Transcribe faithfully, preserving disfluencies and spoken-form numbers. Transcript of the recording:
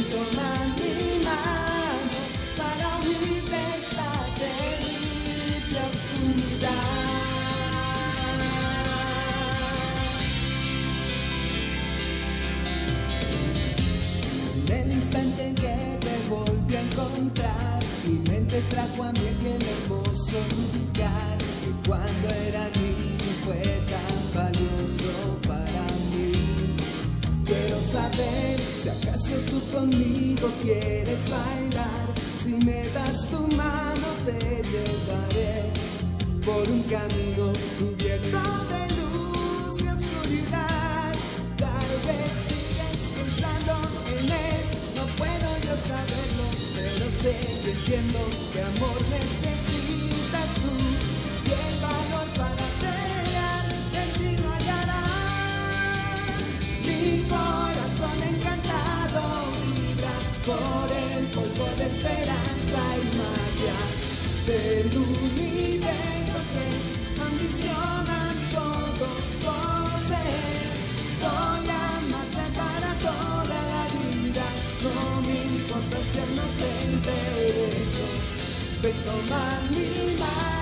toma mi mano para huir de esta terrible oscuridad. En el instante en que te volví a encontrar, mi mente trajo a mí aquel hermoso lugar que cuando era niño fue tan valioso para mí. Quiero saber si acaso tú conmigo quieres bailar. Si me das tu mano te llevaré por un camino cubierto de luz y obscuridad. Tal vez sigues pensando en él, no puedo yo saberlo, pero sé y entiendo que amor necesitas tú y el valor para pelear en ti no hallarás. Mi corazón encantado vibra por el polvo de esperanza y magia del universo que ambicionan todos poseer. Voy a amarte para toda la vida, no me importa si no te intereso. Ven, toma mi mano.